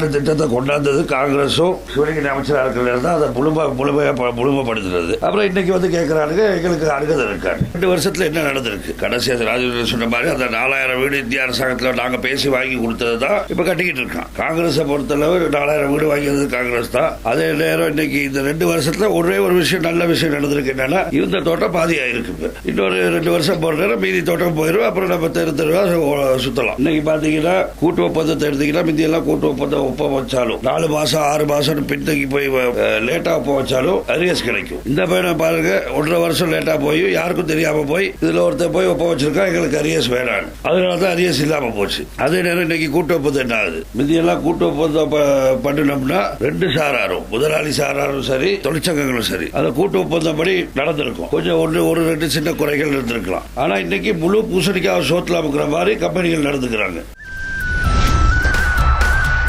மேம்பாட்டு திட்டத்தை கொண்டாந்தது காங்கிரஸும் சிவலிங்கன் அமைச்சராக இருக்கிறது தான் அதை முழுமைப்படுத்துறது. அப்புறம் இன்னைக்கு வந்து கேட்கிறாங்க எங்களுக்கு அருகதை இருக்காங்க. 2 வருஷத்துல என்ன நடந்திருக்கு? கடைசியா ராஜீவ் சொன்ன மாதிரி அந்த 4000 வீடு இந்திய அரசாங்கத்தில் நாங்க பேசி வாங்கி கொடுத்தது தான் இப்ப கட்டிக்கிட்டு இருக்கான். காங்கிரஸை பொறுத்தளவு 4000 வீடு வாங்கியது காங்கிரஸ் தான். அதே நேரம் இன்னைக்கு இந்த 2 வருஷத்துல ஒரே ஒரு விஷயம் நல்ல விஷயம் நடந்திருக்கு. என்னன்னா இந்த தோட்டம் பாதியா இருக்கு. இன்னொரு 2 வருஷம் போற நேரம் மீதி தோட்டம் போயிடும். அப்புறம் நம்ம தெருவா சுத்தலாம். இன்னைக்கு பாத்தீங்கன்னா கூட்டு ஒப்பந்தத்தை எடுத்தீங்கன்னா முந்தியெல்லாம் கூட்டு ஒப்பந்தம் வச்சாலும் 4 மாசம் 6 மாசம் பின்தங்கி போய் லேட்டா ஒப்ப வச்சாலும் அரியஸ் கிடைக்கும். இந்த பையனை பாருங்க 1.5 வருஷம் லேட்டா போய் யாருக்கும் தெரியாம போய் இதுல ஒருத்தர் போய் ஒப்ப வச்சிருக்கா எங்களுக்கு அரியஸ் வேணாம். அதனாலதான் அரியஸ் இல்லாம போச்சு. அதே நேரம் இன்னைக்கு கூட்டு ஒப்பந்தம் என்ன ஆகுது? முந்தியெல்லாம் கூட்டு ஒப்பந்தம் பண்ணினோம்னா 2 சாராரும் முதலாளி சாராரும் சரி தொழிற்சங்கங்களும் சரி அந்த கூட்டு ஒப்பந்தம் படி நடந்திருக்கும். கொஞ்சம் 1-2 சின்ன குறைகள் இருந்திருக்கலாம். ஆனா இன்னைக்கு முழு பூசணிக்காய் சோத்துல அமுக்கிற மாதிரி கம்பெனிகள் நடந்துக்கிறாங்க.